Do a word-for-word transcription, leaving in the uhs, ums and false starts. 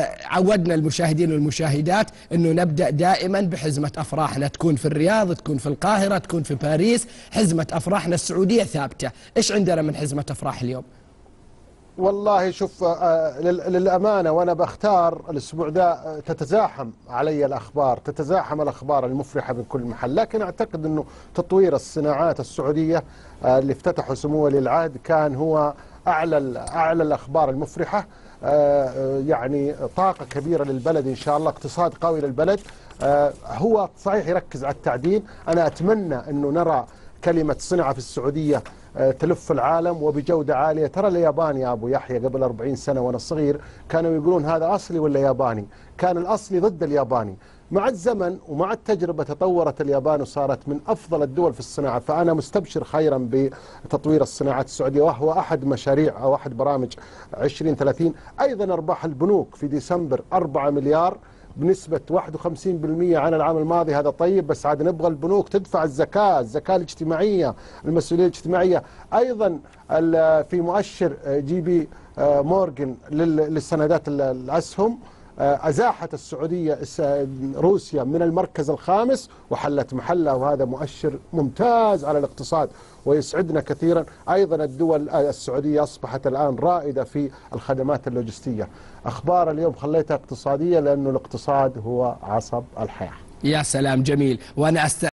عودنا المشاهدين والمشاهدات أنه نبدأ دائما بحزمة أفراحنا، تكون في الرياض، تكون في القاهرة، تكون في باريس. حزمة أفراحنا السعودية ثابتة. إيش عندنا من حزمة أفراح اليوم؟ والله شوف، للأمانة وأنا بختار الأسبوع ده تتزاحم علي الأخبار، تتزاحم الأخبار المفرحة من كل محل، لكن أعتقد أنه تطوير الصناعات السعودية اللي افتتحه سمو ولي العهد كان هو أعلى أعلى الأخبار المفرحة. يعني طاقة كبيرة للبلد إن شاء الله، اقتصاد قوي للبلد. هو صحيح يركز على التعدين. أنا أتمنى أنه نرى كلمة صنع في السعودية تلف العالم وبجودة عالية. ترى اليابان يا أبو يحيى قبل أربعين سنة وأنا صغير كانوا يقولون هذا أصلي ولا ياباني، كان الأصلي ضد الياباني. مع الزمن ومع التجربة تطورت اليابان وصارت من أفضل الدول في الصناعة. فأنا مستبشر خيرا بتطوير الصناعات السعودية، وهو أحد مشاريع أو أحد برامج عشرين ثلاثين. أيضا أرباح البنوك في ديسمبر أربعة مليار بنسبة واحد وخمسين بالمئة عن العام الماضي. هذا طيب، بس عاد نبغى البنوك تدفع الزكاة، الزكاة الاجتماعية، المسؤولية الاجتماعية. أيضا في مؤشر جي بي مورغان للسندات الأسهم، أزاحت السعودية روسيا من المركز الخامس وحلت محلها، وهذا مؤشر ممتاز على الاقتصاد ويسعدنا كثيرا. أيضا الدول السعودية أصبحت الآن رائدة في الخدمات اللوجستية. أخبار اليوم خليتها اقتصادية لأنه الاقتصاد هو عصب الحياة. يا سلام، جميل. وأنا أست